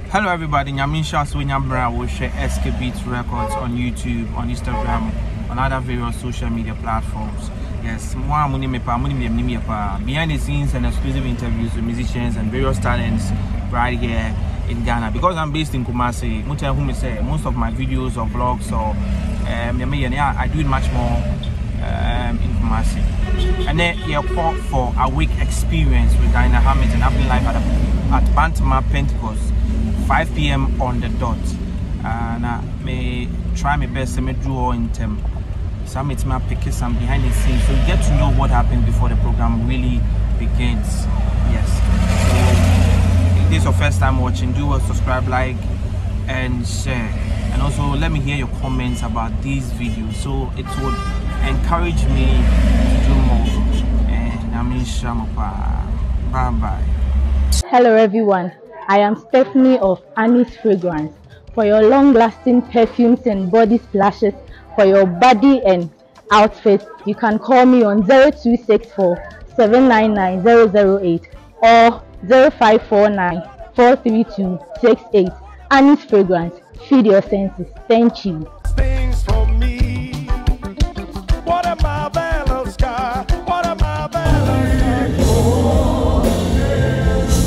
Hello everybody, Nyamisha Swinyambra will share SK Beats Records on YouTube, on Instagram, on other various social media platforms. Yes, behind the scenes and exclusive interviews with musicians and various talents right here in Ghana. Because I'm based in Kumasi, most of my videos or vlogs or I do it much more in Kumasi. And then here for a week experience with Dinah Hamilton happening live at Bantama Pentecost, 5 p.m. on the dot. And I may try my best to draw in them. Some it's my pick some behind the scenes, so you get to know what happened before the program really begins. Yes. So if this is your first time watching, do well, subscribe, like, and share. And also let me hear your comments about these videos, so it would encourage me to do more. And I mean, bye bye. Hello everyone, I am Stephanie of Annie's Fragrance. For your long-lasting perfumes and body splashes for your body and outfits, you can call me on 0264 799 008 or 0549 432 68. Annie's Fragrance, feed your senses. Thank you. Things for me. What a marvelous God. What a marvelous God. Oh, yes.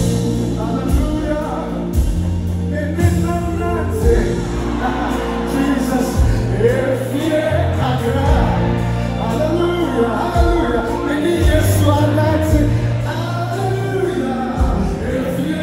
Hallelujah. In this moment, Jesus, if he hallelujah, hallelujah. And yes, you are not hallelujah. If he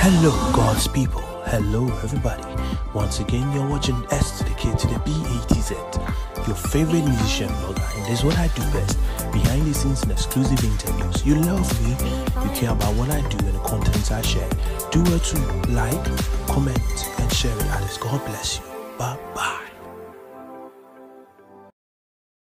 Hello, God's people. Hello, everybody. Once again, you're watching S to the K to the B-A-T-Z, your favorite musician blogger, and this is what I do best. Behind the scenes and exclusive interviews. You love me, you care about what I do and the contents I share. Do well to like, comment, and share it. Others. God bless you. Bye-bye.